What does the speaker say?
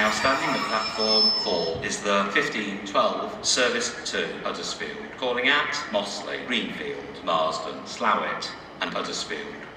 Now standing at platform 4 is the 1512 service to Huddersfield, calling at Mossley, Greenfield, Marsden, Slough and Huddersfield.